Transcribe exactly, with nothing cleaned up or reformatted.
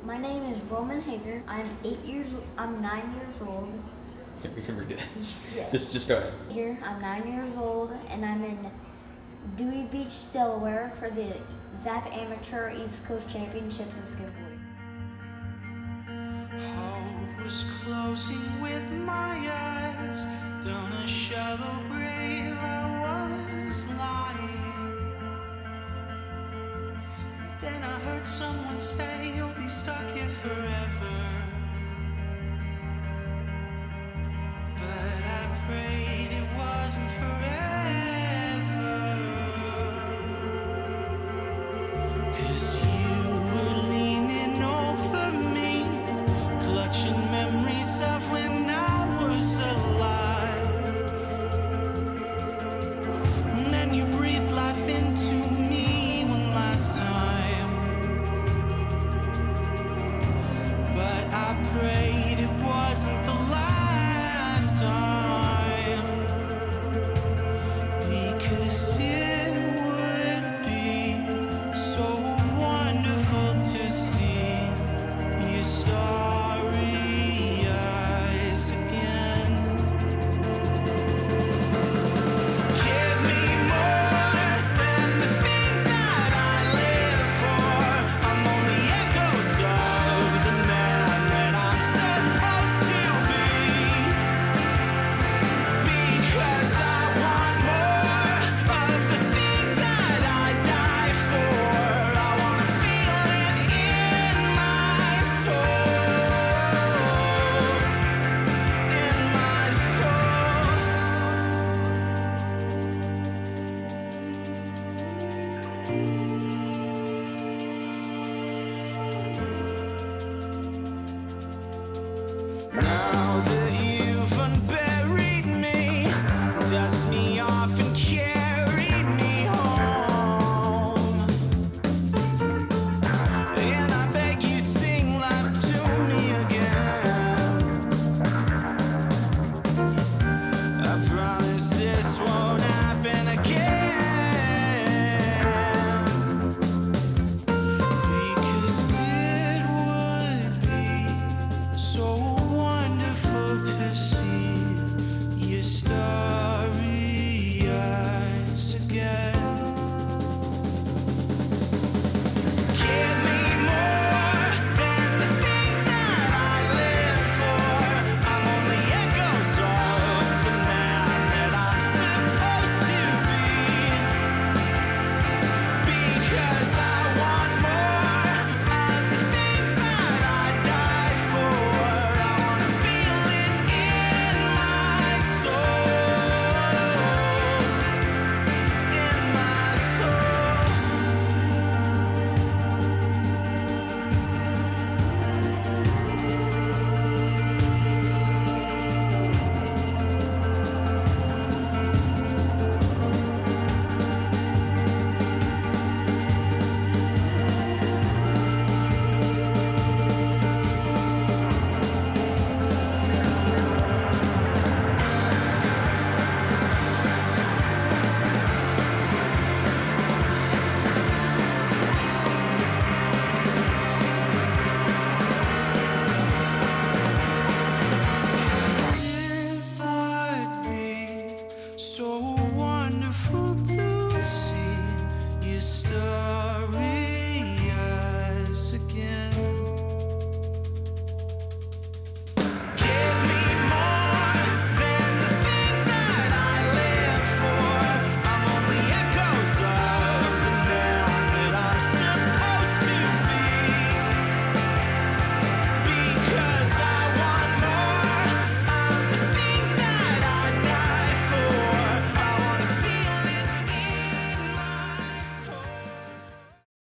My name is Roman Hager. I'm eight years. I'm nine years old. We can read it. Yes. Just, just go ahead. Here, I'm nine years old, and I'm in Dewey Beach, Delaware, for the Zap Amateur East Coast Championships of Skimboarding. I was closing with my eyes, down a shallow grave I was lying. Then I heard someone say, "You'll be